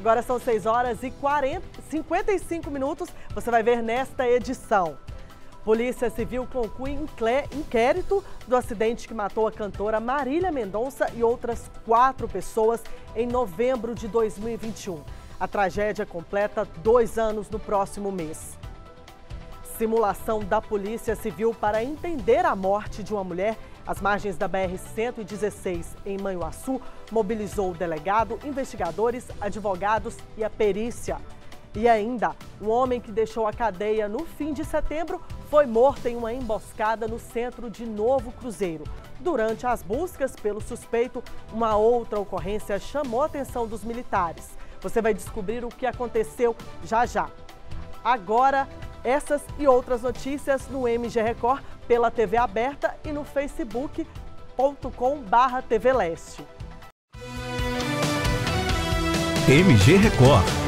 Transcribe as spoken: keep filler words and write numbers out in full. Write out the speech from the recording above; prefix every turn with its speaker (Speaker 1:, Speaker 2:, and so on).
Speaker 1: Agora são seis horas e quarenta, cinquenta e cinco minutos. Você vai ver nesta edição. Polícia Civil conclui inquérito do acidente que matou a cantora Marília Mendonça e outras quatro pessoas em novembro de dois mil e vinte e um. A tragédia completa dois anos no próximo mês. Simulação da Polícia Civil para entender a morte de uma mulher às margens da B R cento e dezesseis em Manhuaçu mobilizou o delegado, investigadores, advogados e a perícia. E ainda, um homem que deixou a cadeia no fim de setembro foi morto em uma emboscada no centro de Novo Cruzeiro. Durante as buscas pelo suspeito, uma outra ocorrência chamou a atenção dos militares. Você vai descobrir o que aconteceu já já. Agora, essas e outras notícias no M G Record, pela T V aberta e no facebook ponto com barra T V Leste.
Speaker 2: M G Record.